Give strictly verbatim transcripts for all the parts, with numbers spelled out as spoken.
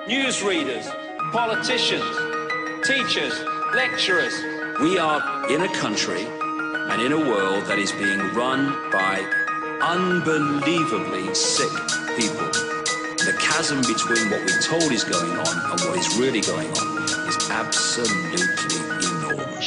newsreaders, politicians, teachers, lecturers. We are in a country and in a world that is being run by unbelievably sick people. The chasm between what we're told is going on and what is really going on is absolutely enormous.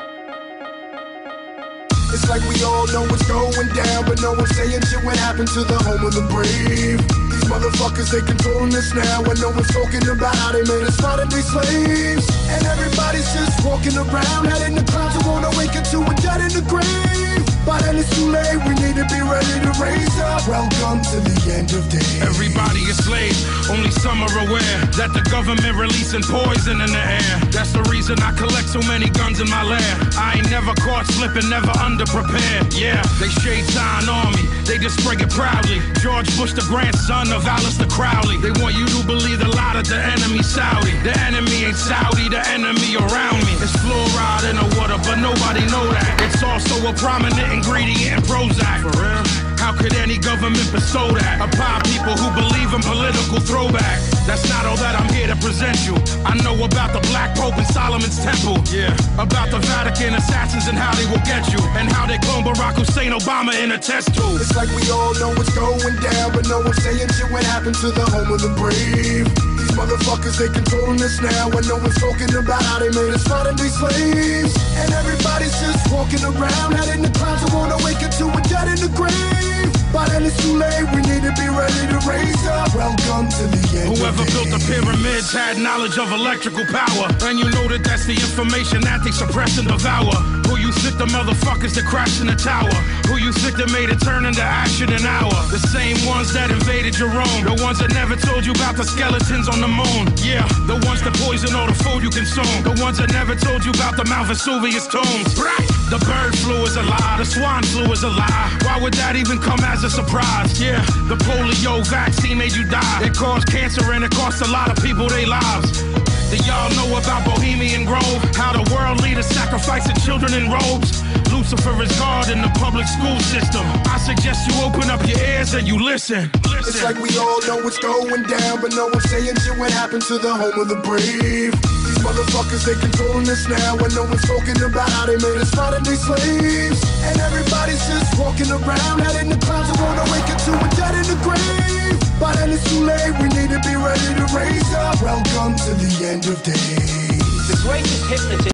It's like we all know what's going down, but no one's saying shit what happened to the home of the brave. These motherfuckers, they controlling us now, and no one's talking about how they made us modern day slaves. And everybody's just walking around, head in the clouds, and wanna wake up to a dead in the grave. By then it's too late, we need to be ready to raise up. Welcome to the end of days. Everybody is slaves, only some are aware that the government releasing poison in the air. That's the reason I collect so many guns in my lab. I ain't never caught slipping, never underprepared. Yeah, they shade sign on me, they just spray it proudly. George Bush, the grandson of Aleister Crowley. They want you to believe the lie that the enemy's Saudi. The enemy ain't Saudi, the enemy around me. It's fluoride in the water, but nobody know that. It's also a prominent ingredient in Prozac. For real? How could any government bestow that upon people who believe in political throwback? That's not all that I'm here to present you. I know about the Black Pope and Solomon's Temple. Yeah. About the Vatican assassins and how they will get you, and how they clone Barack Hussein Obama in a test tube. It's like we all know what's going down, but no one's saying shit what happened to the home of the brave. These motherfuckers, they controlling us now, and no one's talking about how they made us modern day slaves. And everybody's just walking around, head in the clouds, and wanna wake up to a dead in the grave. By then it's too late, we need to be ready to raise up. Welcome to the end. Whoever built the pyramids had knowledge of electrical power, and you know that that's the information that they suppress and devour. Who you think the motherfuckers that crashed in the tower? Who you think that made it turn into ash in an hour? The same ones that invaded your own, the ones that never told you about the skeletons on the moon. Yeah, the ones that poison all the food you consume, the ones that never told you about the Mount Vesuvius tombs. Right. The bird flu is a lie, the swine flu is a lie. Why would that even come as a surprise? Yeah, the polio vaccine made you die. It caused cancer and it cost a lot of people their lives. Do y'all know about Bohemian Grove? How the world leaders sacrificing children in robes? Lucifer is God in the public school system. I suggest you open up your ears and you listen. listen. It's like we all know what's going down, but no one's saying shit what happened to the home of the brave. These motherfuckers, they controlling us now, and no one's talking about how they made us modern day slaves. And everybody's just walking around, head in the clouds, and wanna wake up to a dead in the grave. By then it's too late, we need to be ready to raise up. Welcome to the end of days. The greatest hypnotist